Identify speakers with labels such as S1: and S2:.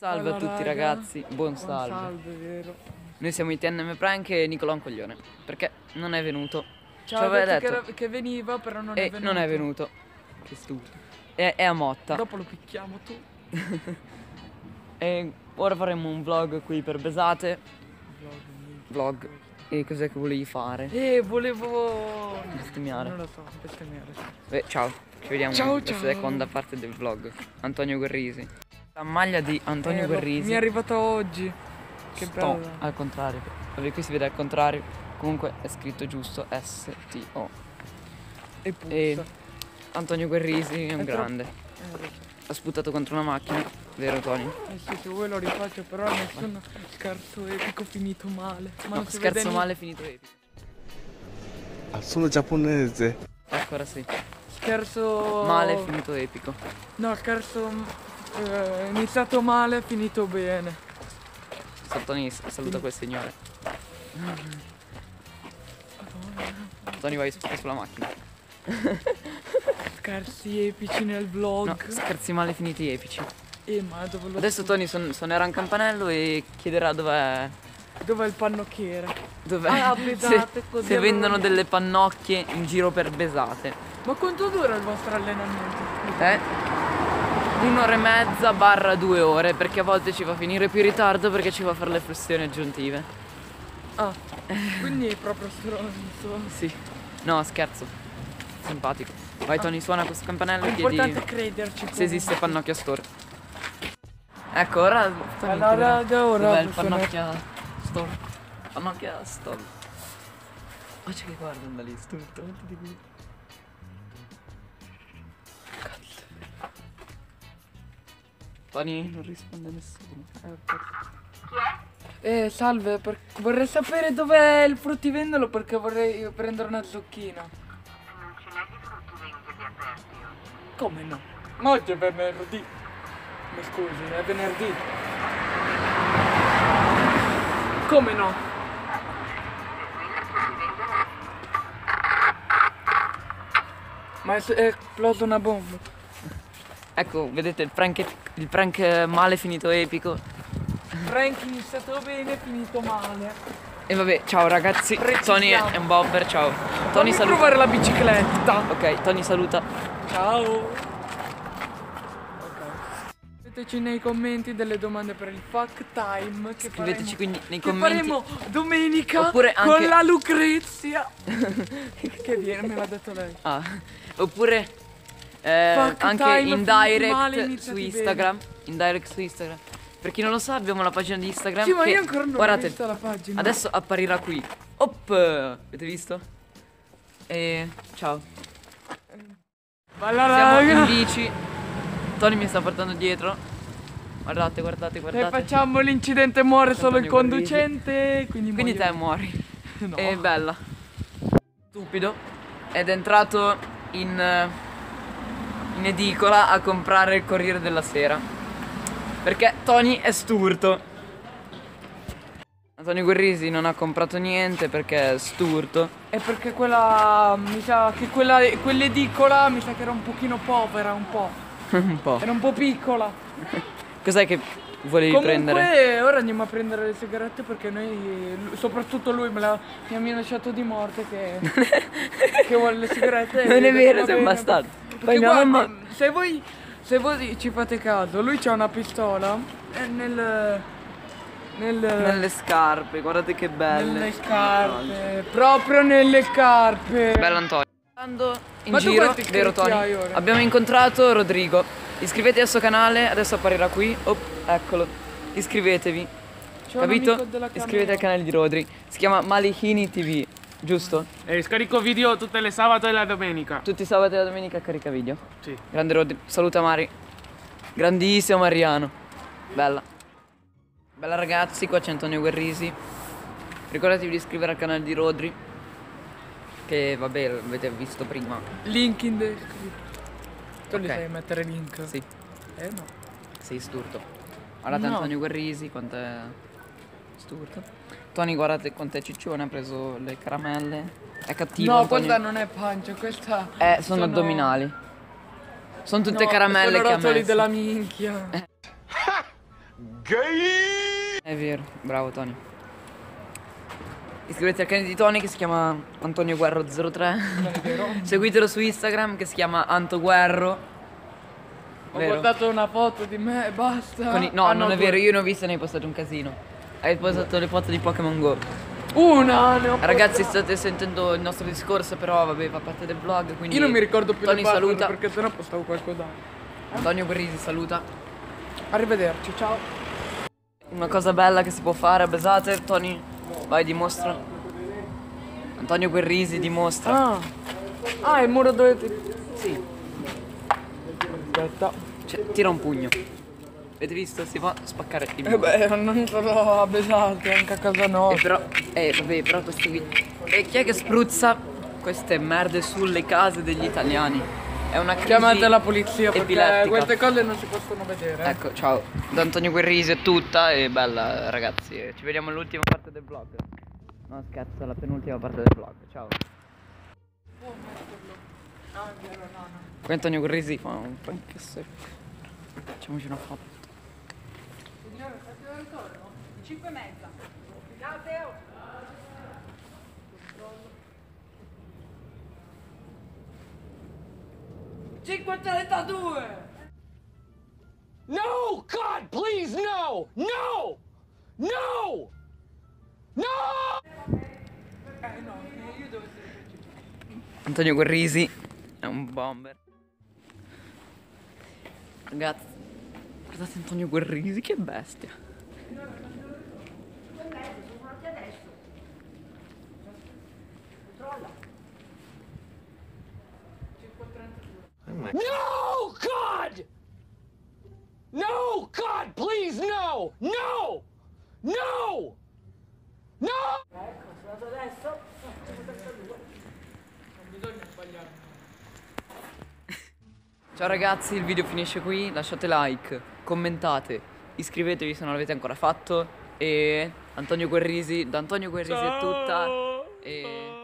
S1: Salve a tutti ragazzi, buon salve.
S2: Salve, vero.
S1: Noi siamo i TNM Prank e Nicolò un coglione, perché non è venuto.
S2: Ciao,
S1: Ci aveva
S2: detto che veniva, però non è venuto.
S1: non è venuto. Che stupido. È a Motta.
S2: Dopo lo picchiamo tu.
S1: E ora faremo un vlog qui per Besate. Vlog. E cos'è che volevi fare?
S2: Volevo
S1: Bestemmiare.
S2: Non lo so, bestemmiare.
S1: Beh, ciao, ci vediamo
S2: Ciao,
S1: nella seconda parte del vlog. Antonio Guerrisi. La maglia di Antonio Guerrisi.
S2: Mi è arrivata oggi. Che
S1: Sto
S2: bella.
S1: al contrario. Vabbè, qui si vede al contrario. Comunque è scritto giusto STO.
S2: E
S1: Antonio Guerrisi è un grande.
S2: lo
S1: Ha sputato contro una macchina, vero Tony?
S2: so. Sì, se vuoi lo rifaccio, però nessun scherzo epico finito male. Ma
S1: No,
S2: non si
S1: scherzo
S2: vede
S1: male finito epico.
S3: Sono giapponese.
S1: Ecco, ora sì.
S2: Scherzo
S1: Male finito epico.
S2: No, scherzo iniziato male, finito bene.
S1: Tony saluta quel signore. Tony vai sulla macchina.
S2: Scherzi epici nel vlog.
S1: No, scherzi male finiti epici.
S2: Ma dove lo
S1: Adesso Tony suonerà un campanello e chiederà dov'è
S2: Dov'è il pannocchiere?
S1: se,
S2: così
S1: se
S2: allora
S1: vendono
S2: andiamo.
S1: delle pannocchie in giro per Besate.
S2: Ma quanto dura il vostro allenamento?
S1: 1 ora e mezza / 2 ore, perché a volte ci fa finire più in ritardo perché ci fa fare le flessioni aggiuntive.
S2: Ah, quindi è proprio stronzo.
S1: Sì. No, scherzo. Simpatico. Vai Tony, suona questo campanello e
S2: L'importante
S1: chiedi
S2: è crederci.
S1: se esiste Pannocchia Store. Ecco, ora Tony
S2: Allora,
S1: chiederà
S2: ora
S1: dov'è il
S2: possiamo-
S1: Pannocchia Store. Pannocchia Store. Ma c'è che guardano da lì, stupido. Cazzo. Tony non risponde nessuno.
S2: Salve, vorrei sapere dov'è il fruttivendolo perché vorrei prendere una zucchina.
S4: Non ce n'è di fruttivendoli aperti oggi.
S2: Come no? Ma oggi è venerdì. Mi scusi, è venerdì. Come no? Ma è esplosa una bomba.
S1: Ecco, vedete il prank male finito epico.
S2: Frank iniziato bene, finito male.
S1: E vabbè, ciao ragazzi. Tony è un bobber, ciao. Tony
S2: Fammi
S1: saluta.
S2: provare la bicicletta.
S1: Ok, Tony saluta.
S2: Ciao. Scriveteci nei commenti delle domande per il fuck time che
S1: Scriveteci
S2: faremo,
S1: quindi nei
S2: che
S1: commenti.
S2: faremo domenica
S1: Oppure anche-
S2: con la Lucrezia. Che viene, me l'ha detto lei.
S1: Ah, oppure
S2: Fuck
S1: anche
S2: time,
S1: in
S2: finiti male,
S1: direct su
S2: iniziati
S1: Instagram. In direct su Instagram. Per chi non lo sa, abbiamo la pagina di Instagram.
S2: Sì, ma
S1: che,
S2: io ancora non ho
S1: guardate,
S2: visto la pagina.
S1: adesso apparirà qui. Op! Avete visto? E ciao.
S2: Balla
S1: Siamo in
S2: raga.
S1: bici. Tony mi sta portando dietro. Guardate, guardate,
S2: Se
S1: guardate.
S2: facciamo l'incidente muore solo il
S1: Antonio
S2: conducente. Quindi
S1: Quindi te
S2: muoio.
S1: muori.
S2: No.
S1: È bella. Stupido. Ed è entrato in edicola a comprare il Corriere della Sera. Perché Tony è sturto. Antonio Guerrisi non ha comprato niente perché è sturto.
S2: È perché quella mi sa che quell'edicola mi sa che era un pochino povera, un po'.
S1: Un po'.
S2: Era un po' piccola.
S1: Cos'è che volevi
S2: Comunque
S1: prendere?
S2: ora andiamo a prendere le sigarette perché soprattutto lui mi ha minacciato di morte che vuole le sigarette.
S1: Non
S2: e
S1: è
S2: ho detto,
S1: vero,
S2: va
S1: sei un
S2: bene,
S1: bastardo.
S2: perché
S1: Poi mia
S2: guarda,
S1: mamma.
S2: se voi ci fate caso, lui c'ha una pistola
S1: Nelle scarpe, guardate che belle.
S2: nelle scarpe, proprio nelle scarpe.
S1: Bello Antonio. Andando in
S2: Ma tu
S1: giro,
S2: quanti
S1: vero
S2: iscritti
S1: Tony?
S2: hai ora?
S1: Abbiamo incontrato Rodrigo. Iscrivetevi al suo canale, adesso apparirà qui. Oh, eccolo. Iscrivetevi.
S2: C'ho un
S1: Capito?
S2: amico della camera.
S1: Iscrivetevi al canale di Rodri. Si chiama Malihini TV, giusto?
S5: Scarico video tutte le sabato e la domenica.
S1: Tutti i sabati e la domenica carica video.
S5: Sì.
S1: Grande Rodri. Saluta Mari. Grandissimo Mariano. Bella. Bella ragazzi, qua c'è Antonio Guerrisi. Ricordatevi di iscrivervi al canale di Rodri. Che vabbè, l'avete visto prima.
S2: Link in descrizione. Tu li
S1: Ok.
S2: sai mettere link?
S1: Sì,
S2: No.
S1: sei sturto. Guardate
S2: No.
S1: Antonio Guerrisi, quanto è sturto. Tony, guardate quanto è ciccione, ha preso le caramelle. È cattivo.
S2: No,
S1: Antonio.
S2: questa non è pancia, questa
S1: Sono addominali. Sono tutte
S2: no,
S1: caramelle
S2: sono
S1: che ha
S2: rotoli
S1: messo.
S2: della minchia.
S1: È vero, bravo Tony. Iscrivetevi al canale di Tony che si chiama Antonio Guerro 03.
S2: Non è vero.
S1: Seguitelo su Instagram che si chiama Anto Guerro.
S2: Ho
S1: Vero.
S2: guardato una foto di me e basta.
S1: No,
S2: Ah,
S1: non è
S2: due.
S1: vero, io ne ho viste, ne hai postato un casino. Hai postato le foto di Pokémon Go.
S2: Una ne ho
S1: Ragazzi,
S2: postate.
S1: state sentendo il nostro discorso, però vabbè, fa parte del vlog, quindi
S2: Io non mi ricordo più
S1: Tony
S2: le password
S1: saluta.
S2: perché sennò postavo qualcos'altro.
S1: Antonio Guerrisi saluta.
S2: Arrivederci, ciao.
S1: Una cosa bella che si può fare a Besate, Tony, vai dimostra. Antonio Guerrisi dimostra.
S2: Ah, il muro dove ti...
S1: Sì,
S2: Aspetta.
S1: cioè, tira un pugno. Avete visto? Si fa spaccare il muro.
S2: Beh, non solo a Besante, anche a casa nostra.
S1: Vabbè, però questo qui. E chi è che spruzza queste merde sulle case degli italiani? È una crisi
S2: Chiamate la polizia perché
S1: epilettica.
S2: queste cose non si possono vedere.
S1: Ecco, ciao. Da Antonio Guerrisi è tutta e bella ragazzi. Ci vediamo all'ultima parte del vlog. No scherzo, la penultima parte del vlog. Ciao. Qui Antonio Guerrisi fa un po' anche secco. Facciamoci una foto.
S2: Signore, state al ritorno? 5:30. Ciao.
S5: No! God, please, no! No! No! No!
S1: Antonio Guerrisi è un bomber. Ragazzi, guardate Antonio Guerrisi, che bestia.
S5: No! God! No! God, please, no! No! No! No!
S1: Ciao ragazzi, il video finisce qui, lasciate like, commentate, iscrivetevi se non l'avete ancora fatto e Antonio Guerrisi, da Antonio Guerrisi è tutta e